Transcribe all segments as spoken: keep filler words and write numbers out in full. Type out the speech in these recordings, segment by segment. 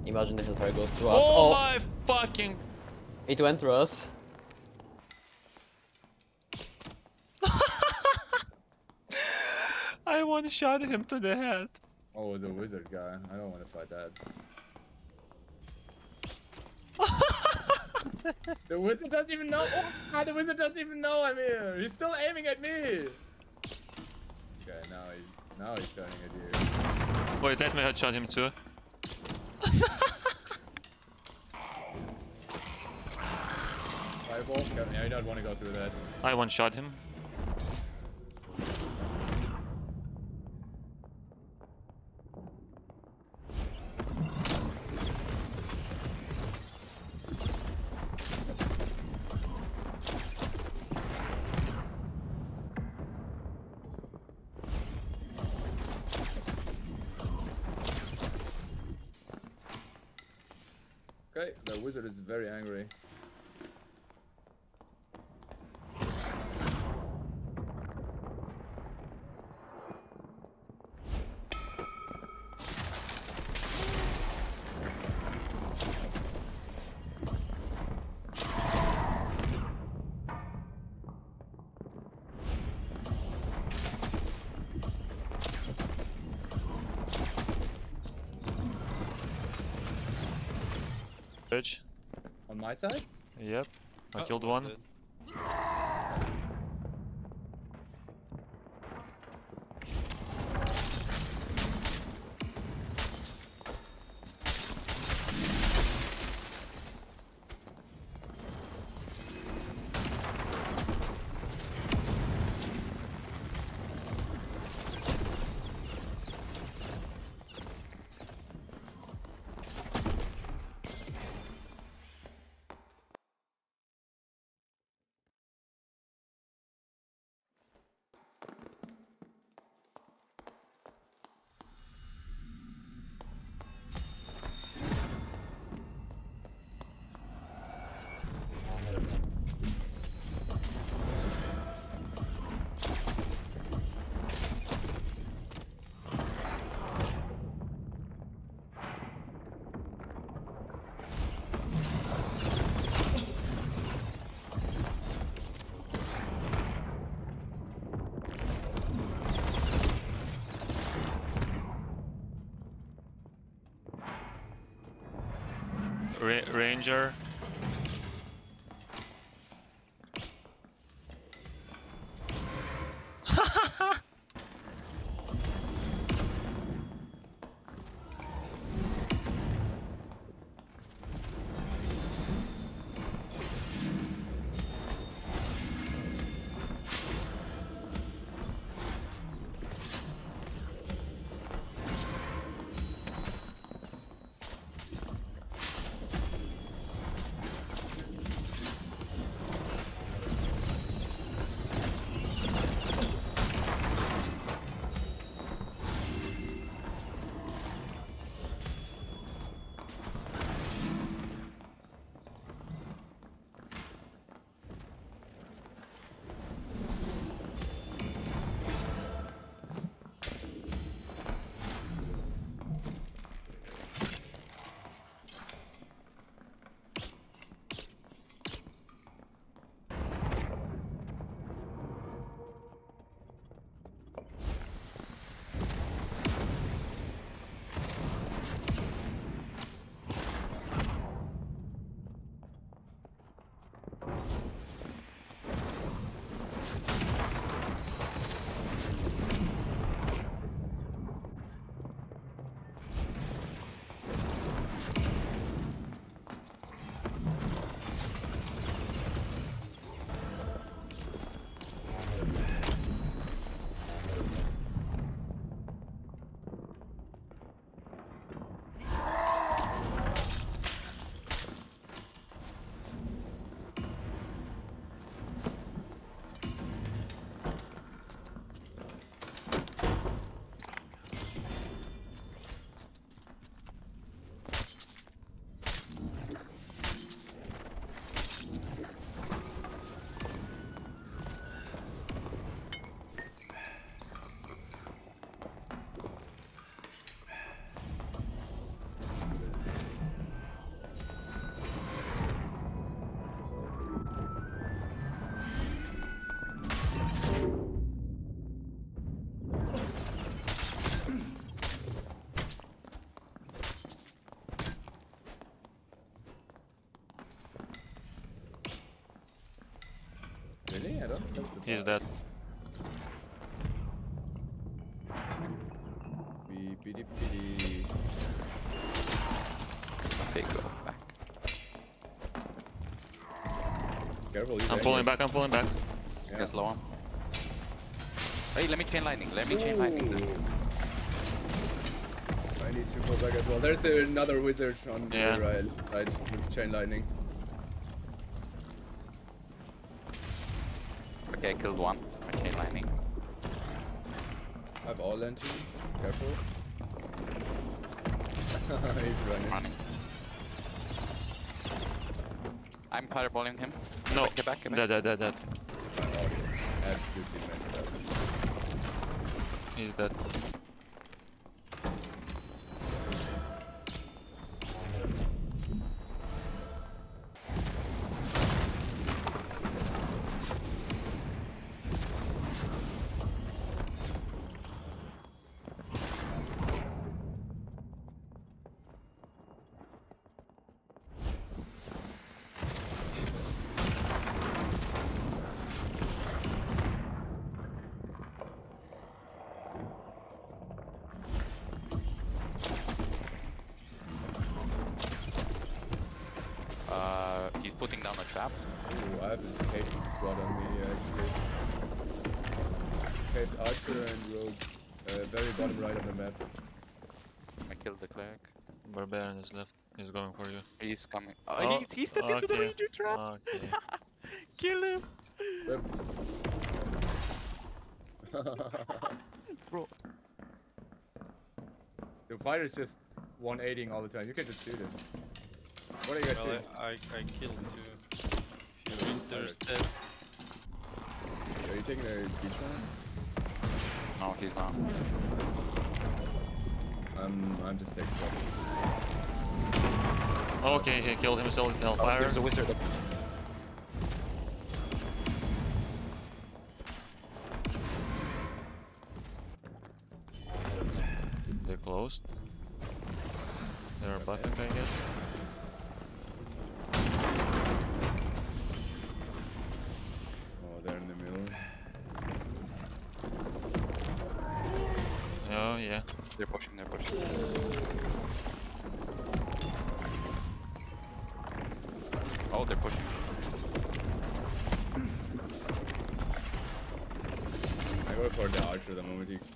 Imagine the Hellfire goes through us. Oh, Oh, my fucking... it went through us. I one-shot him to the head. Oh, the wizard guy. I don't want to fight that. The wizard doesn't even know. Oh, God, the wizard doesn't even know I'm here. He's still aiming at me. Okay, now he's now he's turning at you. Wait, let me headshot him too. Fireball. Okay, yeah, you don't want to go through that. I one-shot him. Okay, the wizard is very angry. Bitch. On my side? Yep. I Oh, killed one. good. Ra Ranger. That's the He's part. dead. Beep, beep, beep, beep. They go back. Careful, he's I'm angry. pulling back, I'm pulling back. Yeah. Get slow on. Hey, let me chain lightning. Let me chain lightning. Then. Ooh. I need to pull back as well. There's another wizard on Yeah. the right side with chain lightning. Okay, I killed one. I chain lightning. I have all lantern. Careful. He's running. Running. I'm fireballing him. No, Get back, get back. dead, dead, dead, dead. My audio is absolutely messed up. He's dead. Uh, he's putting down a trap. Ooh, I have a Caped squad on me actually. Caped Archer and Rogue. Uh, very bottom right of the map. I killed the cleric. Barbarian is left. He's going for you. He's coming. Oh, Oh, he, he stepped into the okay. ranger trap. Okay. Kill him. Yep. Bro. The fighter's just one eightying all the time. You can just shoot him. What are you guys Well, doing? I, I, I killed two. Few winters dead. Are you taking a speech one? No, he's not. I'm, I'm just taking trouble. Okay, he killed himself with Oh, Hellfire. there's a wizard. up- They're closed. They're buffing, I guess. Oh, they're in the middle. Oh, yeah. They're pushing, they're pushing. Oh, they're pushing. I go for the archer the moment he...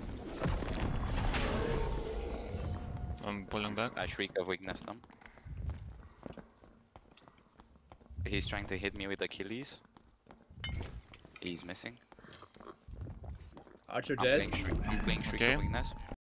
I'm pulling back. I shriek of weakness them. He's trying to hit me with Achilles. He's missing. Archer I'm dead? playing shriek, I'm playing shriek Okay. of weakness.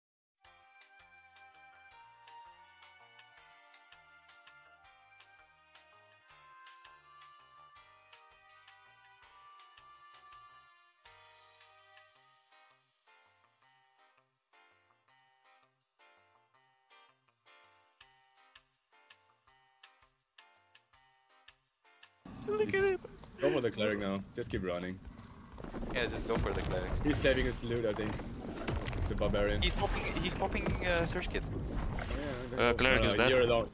Look at him! Go for the cleric now. Just keep running. Yeah, just go for the cleric. He's saving his loot, I think. The barbarian. He's popping, he's popping uh, search kit. Oh, yeah, Uh, go- cleric no, is no, dead. You're alone.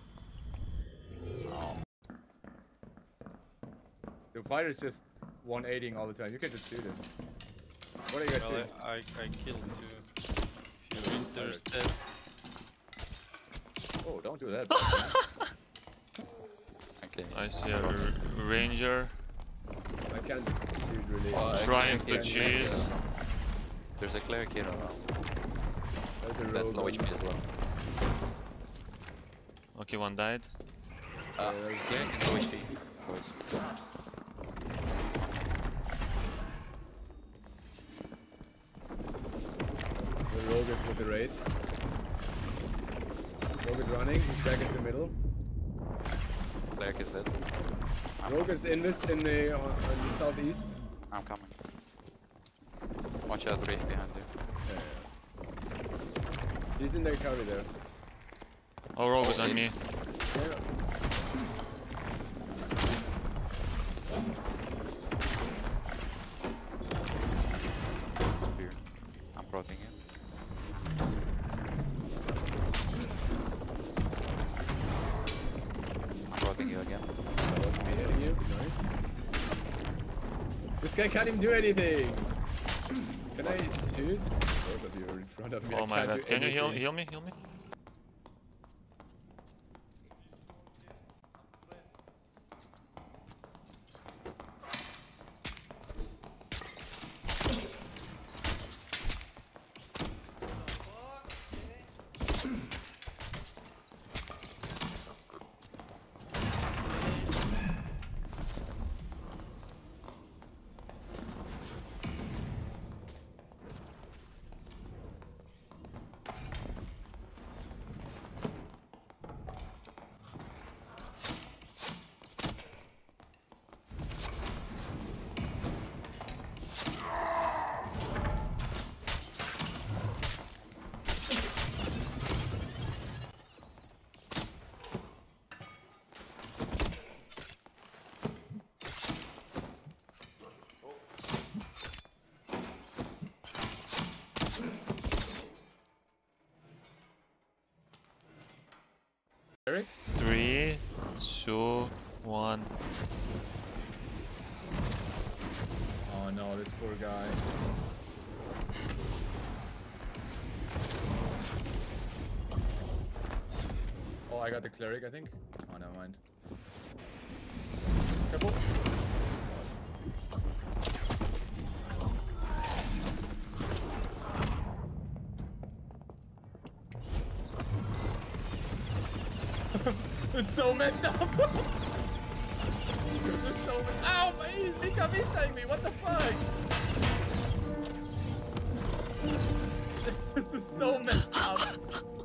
Oh. The fighter's just one eightying all the time. You can just shoot him. What are you guys Well, doing? I, I, I killed two. Few winters dead. Oh, don't do that. Okay. I see a r ranger I can't shoot really. Oh, I trying can't to get cheese. There's a cleric here around. There's a That's rogue low on- H P as well. Okay, one died. Uh, there's- cleric is low H P. boys. The rogue is with the raid. Rogue is running. He's back in the middle. Cleric is dead. I'm Rogue coming. is in this in the on, on the southeast. I'm coming. Watch out, Wraith behind you. Yeah, yeah. He's in the carry there. Oh, rogue is on me. Yeah. Spear. I'm prodding him. I'm prodding you again. That was me hitting you. Nice. This guy can't even do anything. Can I shoot? Both of you are in front of me. I Oh my can't god, do can you heal, anything. heal me? Heal me? Eric? Three, two, one. Oh no, this poor guy. Oh, I got the cleric, I think. Oh, never mind. Careful. It's so messed up. It's so messed up. Ow, he's Mika missing me. What the fuck? This is so messed up.